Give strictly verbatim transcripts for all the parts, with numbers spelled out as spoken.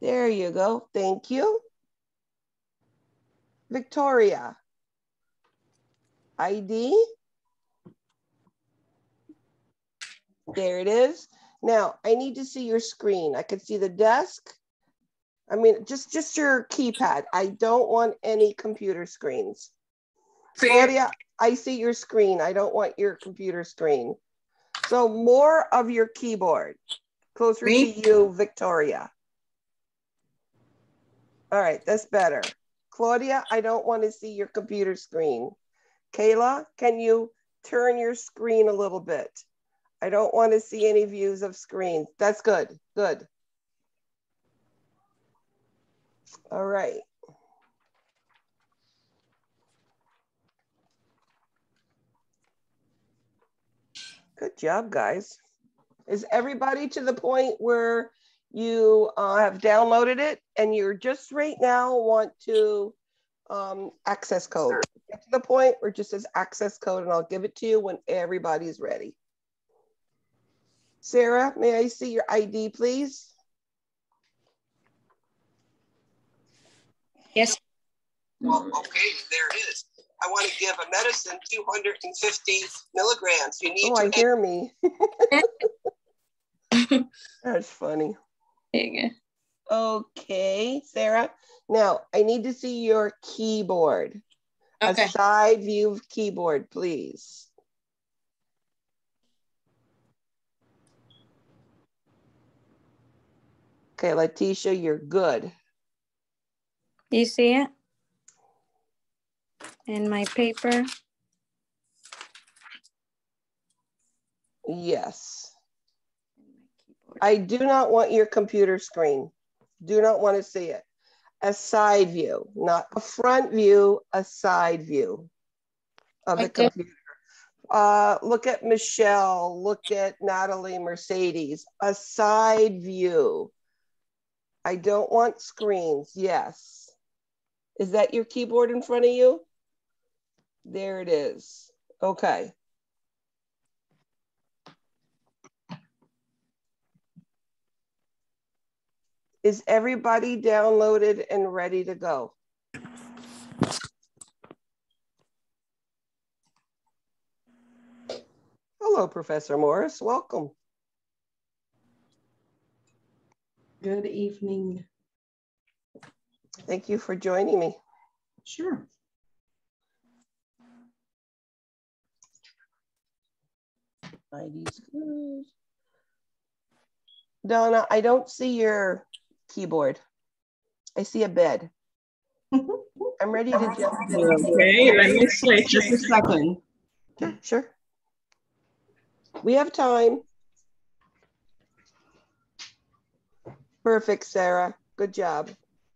There you go. Thank you. Victoria. I D. There it is. Now, I need to see your screen. I can see the desk. I mean, just, just your keypad. I don't want any computer screens. See Claudia, I see your screen. I don't want your computer screen. So more of your keyboard. Closer Me? to you, Victoria. All right, that's better. Claudia, I don't want to see your computer screen. Kayla, can you turn your screen a little bit? I don't want to see any views of screens. That's good, good. All right. Good job, guys. Is everybody to the point where you uh, have downloaded it and you're just right now want to um, access code? Get to the point where it just says access code and I'll give it to you when everybody's ready. Sarah, may I see your I D, please? Yes. Well, okay, there it is. I want to give a medicine two hundred fifty milligrams. You need oh, to- I hear me. That's funny. There you go. Okay, Sarah. Now, I need to see your keyboard. Okay. A side view of keyboard, please. Okay, Letitia, you're good. You see it? In my paper? Yes. I do not want your computer screen. Do not want to see it. A side view, not a front view, a side view of the computer. Uh, look at Michelle, look at Natalie, Mercedes, a side view. I don't want screens, yes. Is that your keyboard in front of you? There it is, okay. Is everybody downloaded and ready to go? Hello, Professor Morris, welcome. Good evening. Thank you for joining me. Sure. I D's good. Donna, I don't see your keyboard. I see a bed. I'm ready to jump in. Okay, let me switch just a second. Sure, sure. We have time. Perfect, Sarah. Good job.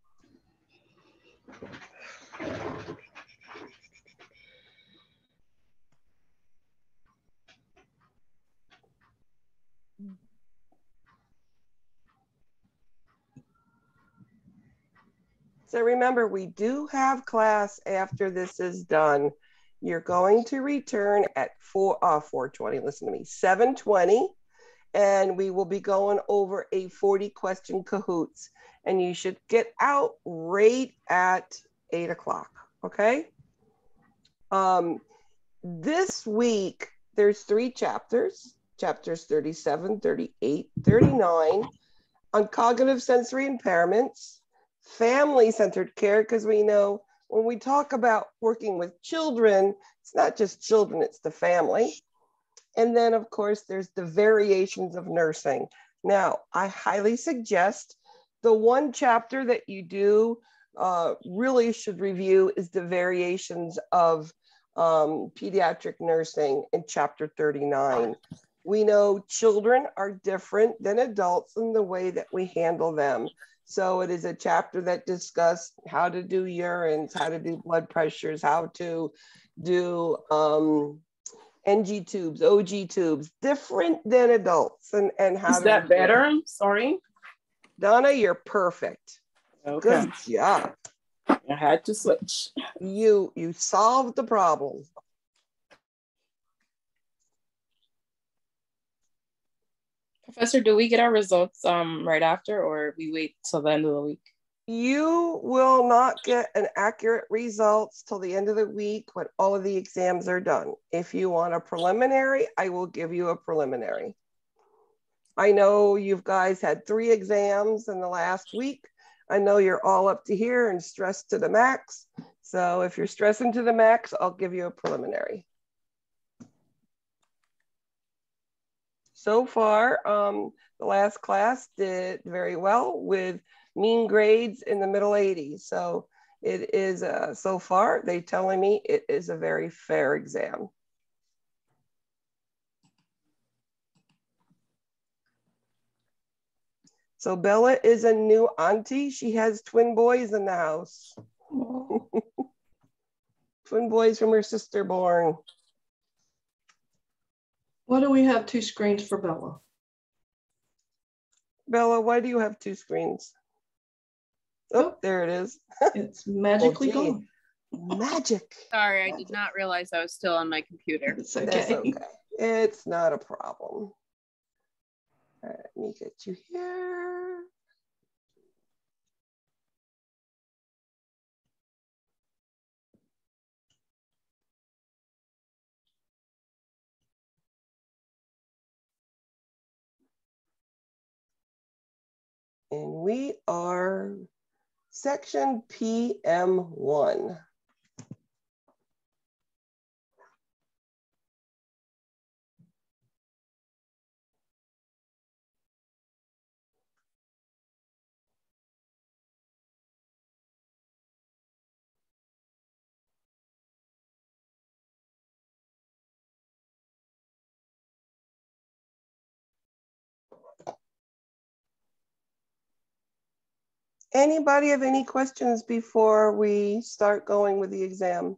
So remember, we do have class after this is done. You're going to return at four, uh, four twenty, listen to me, seven twenty, and we will be going over a forty question Kahoots, and you should get out right at eight o'clock, okay? Um, this week, there's three chapters, chapters thirty-seven, thirty-eight, thirty-nine, on cognitive sensory impairments, family-centered care, because we know when we talk about working with children, it's not just children, it's the family. And then, of course, there's the variations of nursing. Now, I highly suggest the one chapter that you do uh, really should review is the variations of um, pediatric nursing in chapter thirty-nine. We know children are different than adults in the way that we handle them. So it is a chapter that discusses how to do urines, how to do blood pressures, how to do um, N G tubes, O G tubes, different than adults. And, and how Is that better? Sorry. Donna, you're perfect. Okay. Good job. I had to switch. You, you solved the problem. Professor, do we get our results um right after, or we wait till the end of the week? You will not get an accurate results till the end of the week when all of the exams are done. If you want a preliminary, I will give you a preliminary. I know you guys had three exams in the last week. I know you're all up to here and stressed to the max. So if you're stressing to the max, I'll give you a preliminary. So far, um, the last class did very well with mean grades in the middle eighties. So it is, uh, so far, they telling me it is a very fair exam. So Bella is a new auntie. She has twin boys in the house. Twin boys from her sister born. Why do we have two screens for Bella? Bella, why do you have two screens? Oh, there it is. It's magically Oh, gone. Magic. Sorry, I Magic. did not realize I was still on my computer. It's okay. That's okay. It's not a problem. All right, let me get you here. And we are section P M one. Anybody have any questions before we start going with the exam?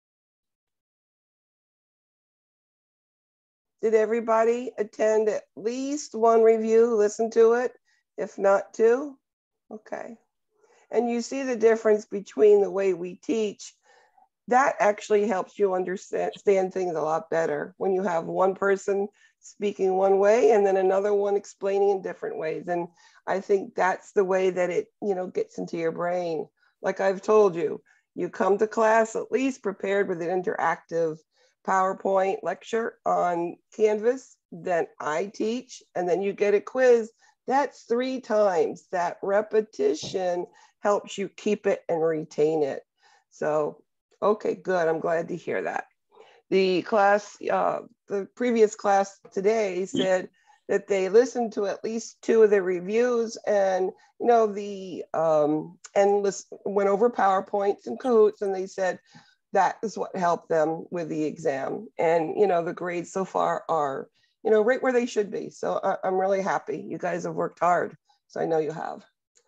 Did everybody attend at least one review, listen to it, if not two? Okay. And you see the difference between the way we teach. That actually helps you understand things a lot better when you have one person speaking one way and then another one explaining in different ways. And I think that's the way that it, you know, gets into your brain. Like I've told you, you come to class at least prepared with an interactive PowerPoint lecture on Canvas, then I teach, and then you get a quiz. That's three times. That repetition helps you keep it and retain it. So, okay, good. I'm glad to hear that. The class, uh, the previous class today said that they listened to at least two of the reviews and, you know, the, um, and list, went over PowerPoints and Kahoots, and they said that is what helped them with the exam. And, you know, the grades so far are, you know, right where they should be. So I, I'm really happy. You guys have worked hard. So I know you have.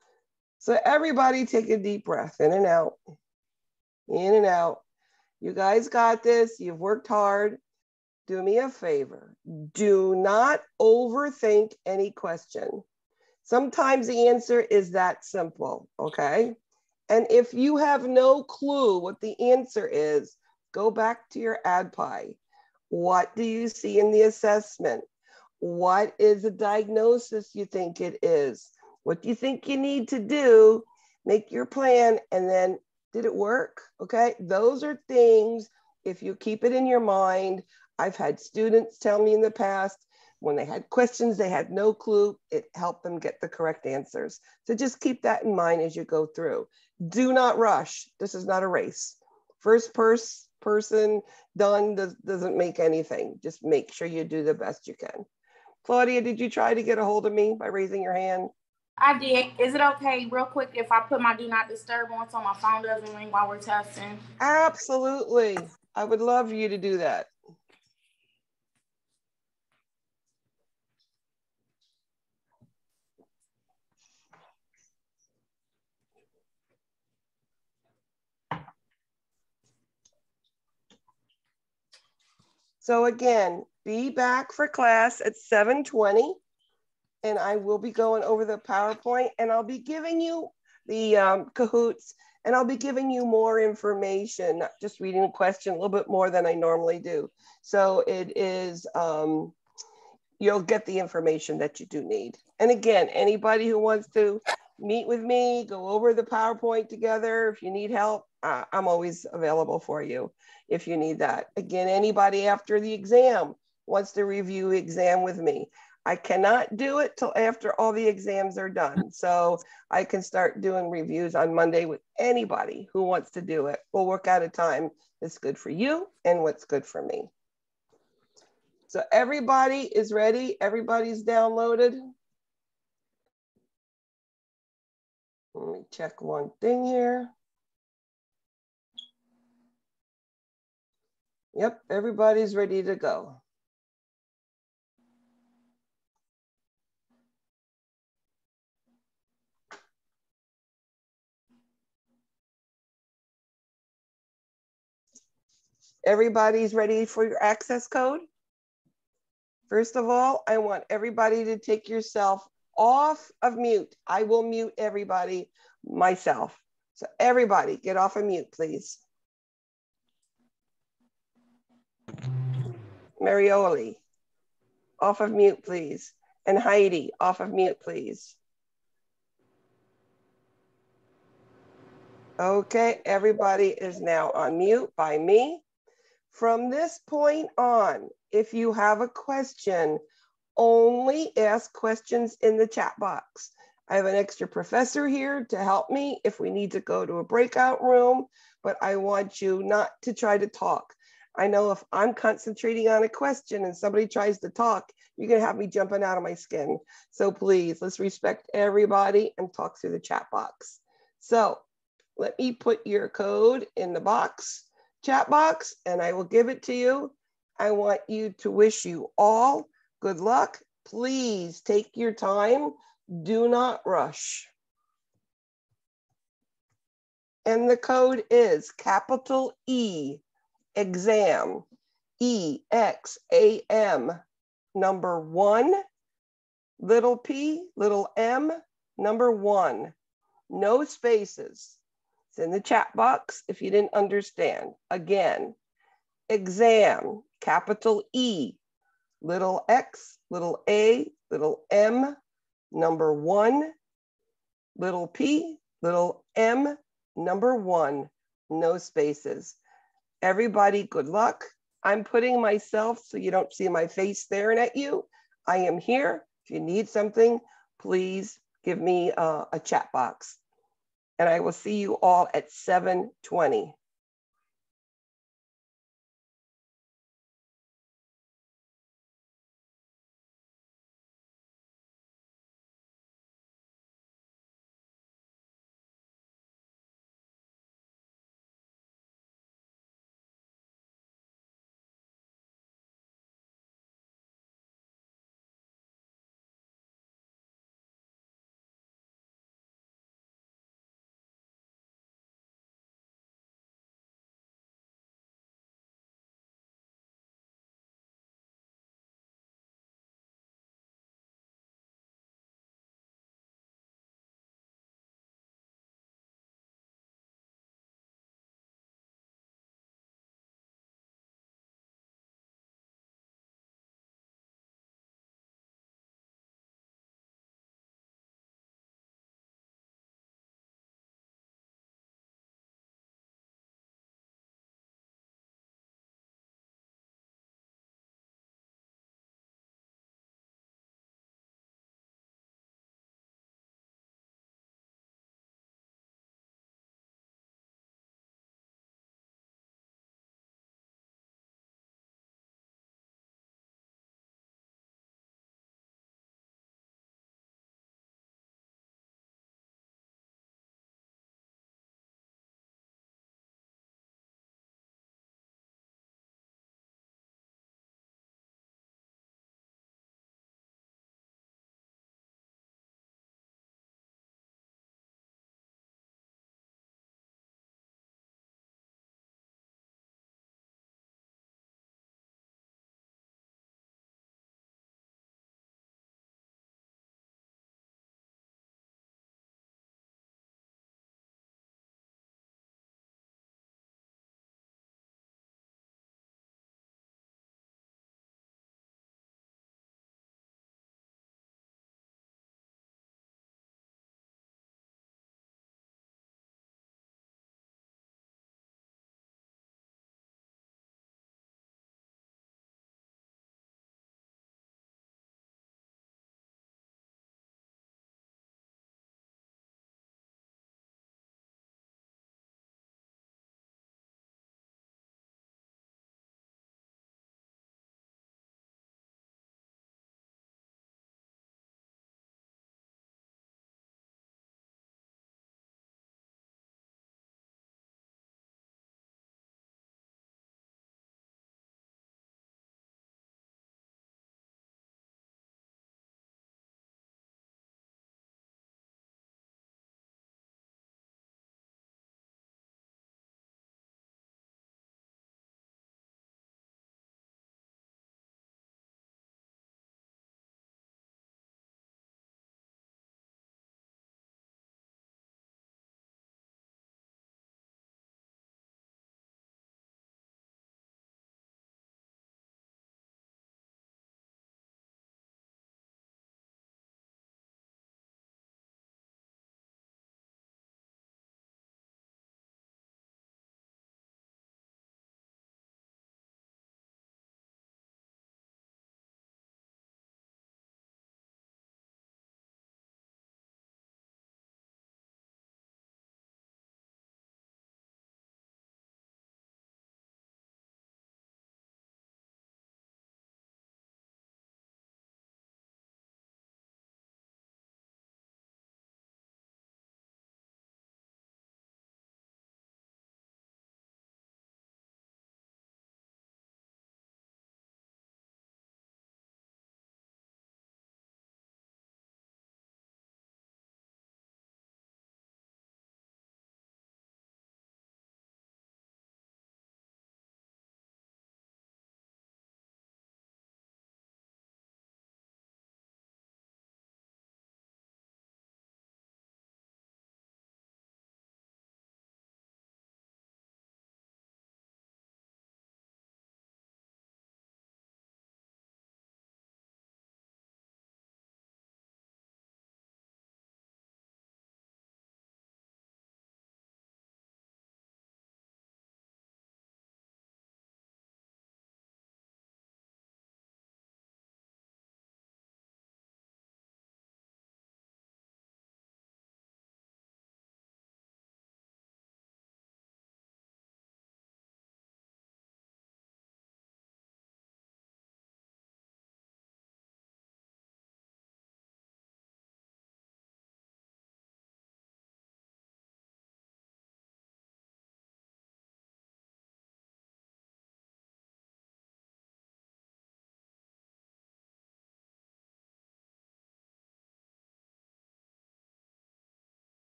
So everybody take a deep breath in and out, in and out. You guys got this. You've worked hard. Do me a favor. Do not overthink any question. Sometimes the answer is that simple, okay? And if you have no clue what the answer is, go back to your A D P I. What do you see in the assessment? What is the diagnosis you think it is? What do you think you need to do? Make your plan, and then did it work? Okay, those are things, if you keep it in your mind. I've had students tell me in the past, when they had questions, they had no clue, it helped them get the correct answers. So just keep that in mind as you go through. Do not rush. This is not a race. First pers person done does, doesn't make anything. Just make sure you do the best you can. Claudia, did you try to get a hold of me by raising your hand? I did. Is it okay, real quick, if I put my do not disturb on so my phone doesn't ring while we're testing? Absolutely. I would love for you to do that. So again, be back for class at seven twenty, and I will be going over the PowerPoint, and I'll be giving you the um, Kahoots, and I'll be giving you more information, not just reading the question, a little bit more than I normally do. So it is, um, you'll get the information that you do need. And again, anybody who wants to meet with me, go over the PowerPoint together, if you need help, uh, I'm always available for you if you need that. Again, anybody after the exam wants to review exam with me. I cannot do it till after all the exams are done. So I can start doing reviews on Monday with anybody who wants to do it. We'll work out a time that's good for you and what's good for me. So everybody is ready. Everybody's downloaded. Let me check one thing here. Yep, everybody's ready to go. Everybody's ready for your access code? First of all, I want everybody to take yourself off of mute. I will mute everybody myself. So everybody get off of mute, please. Marioli, off of mute, please. And Heidi, off of mute, please. Okay, everybody is now on mute by me. From this point on, if you have a question, only ask questions in the chat box. I have an extra professor here to help me if we need to go to a breakout room, but I want you not to try to talk. I know if I'm concentrating on a question and somebody tries to talk, you're gonna have me jumping out of my skin. So please, let's respect everybody and talk through the chat box. So let me put your code in the box. Chat box, and I will give it to you. I want you to wish you all good luck. Please take your time. Do not rush. And the code is capital E, exam, E X A M, number one, little p, little m, number one, no spaces. It's in the chat box if you didn't understand. Again, exam, capital E, little x, little a, little m, number one, little p, little m, number one, no spaces. Everybody, good luck. I'm putting myself so you don't see my face staring at you. I am here. If you need something, please give me uh, a chat box. And I will see you all at seven twenty.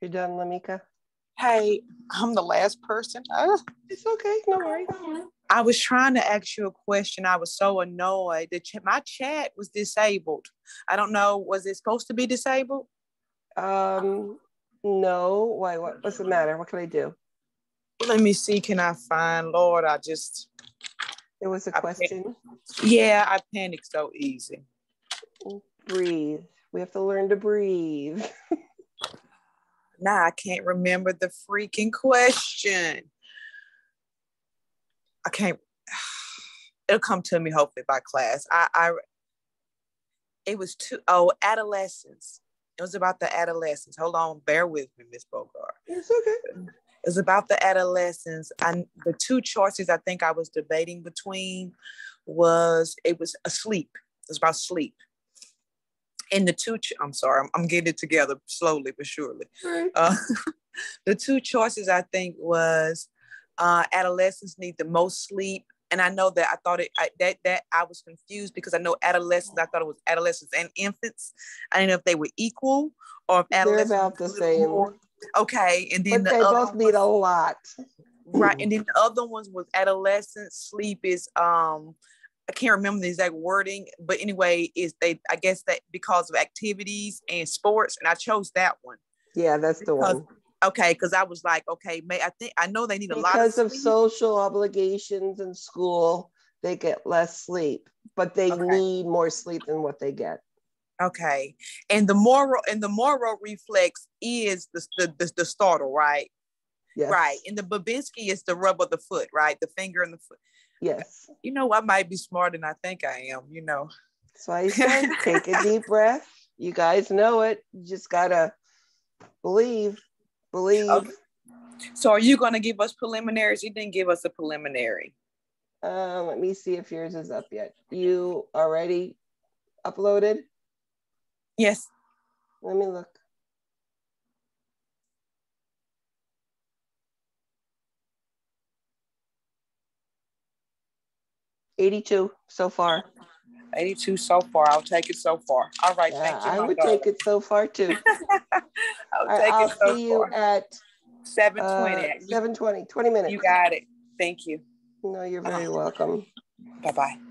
You're done, Lamika? Hey, I'm the last person. Uh, It's okay. No worries. I was trying to ask you a question. I was so annoyed that ch- my chat was disabled. I don't know. Was it supposed to be disabled? Um, no. Why? What, what's the matter? What can I do? Let me see. Can I find? Lord, I just. There was a I question. pan- yeah, I panic so easy. Breathe. We have to learn to breathe. Now I can't remember the freaking question. I can't. It'll come to me hopefully by class. I, I it was two oh adolescence. It was about the adolescence. Hold on, bear with me, Miss Bogart. It's okay. It was about the adolescence. And the two choices I think I was debating between was it was a sleep. It was about sleep. And the two, ch- I'm sorry, I'm, I'm getting it together slowly but surely. Right. Uh, the two choices I think was uh, adolescents need the most sleep. And I know that I thought it I, that that I was confused because I know adolescents. I thought it was adolescents and infants. I didn't know if they were equal or if They're adolescents about the was a little same. more. Okay, and then But the they other both need was, a lot. right, and then the other ones was adolescent sleep is um I can't remember the exact wording, but anyway, is they I guess that because of activities and sports, and I chose that one. Yeah, that's the Because, one. okay, because I was like, okay, may I think I know they need a lot of Because of sleep. social obligations in school, they get less sleep, but they Okay. need more sleep than what they get. Okay, and the moral and the moral reflex is the the the, the startle, right? Yes. Right, and the Babinski is the rub of the foot, right? The finger and the foot. Yes. You know, I might be smarter than I think I am. You know. That's why I said take a deep breath. You guys know it. You just gotta believe. Believe. Okay. So, are you going to give us preliminaries? You didn't give us a preliminary. Um, let me see if yours is up yet. You already uploaded? Yes. Let me look. eighty-two so far. eighty-two so far. I'll take it so far. All right. Yeah, Thank you. I my would daughter. take it so far too. I'll I, take I'll it so see you far. at seven twenty. uh, seven twenty, twenty minutes. You got it. Thank you. No, you're very welcome. Bye-bye.